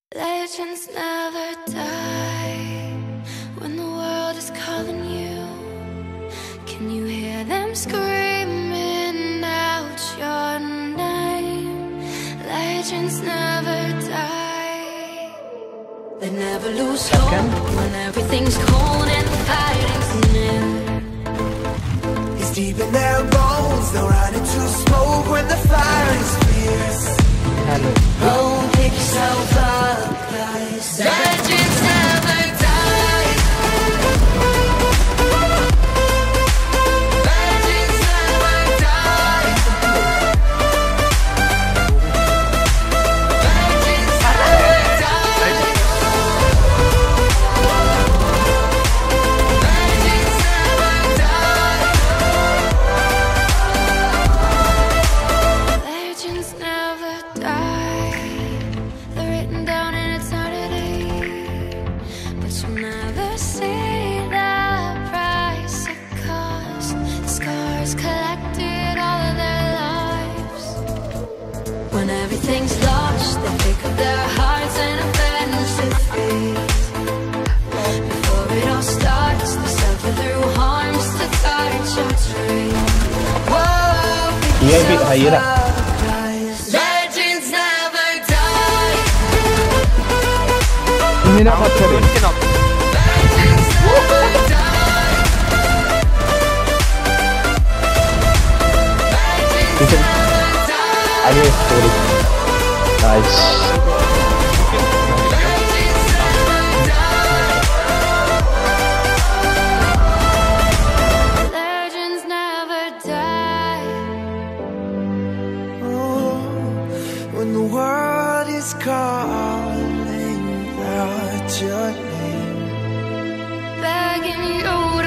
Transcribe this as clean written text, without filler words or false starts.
Legends never die when the world is calling you. Can you hear them screaming out your name? Legends never die. They never lose hope when everything's cold and the fighting's new. It's deep in their bones, they'll run into smoke when the fire is fierce. Oh, pick yourself up, guys. Legends never die. Legends never die. Legends never die. Legends never die. Legends never die. They're written down in eternity, but you'll never see the price it cost. The scars collected all of their lives. When everything's lost, they pick up their hearts and avenge defeat. Before it all starts, they suffer through harms to touch your tree. Whoa, Iya, Bi, hayura. legends never die. Ini nak pacarin. Legends never die. Legends Bisa. never die. Ayo, sorry. Nice. Legends never die. Legends never die. Oh, when the world is calling out your name, Begging you